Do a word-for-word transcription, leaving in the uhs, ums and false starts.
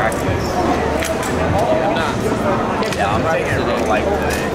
practice. I'm not. Yeah, I'm taking it real light today.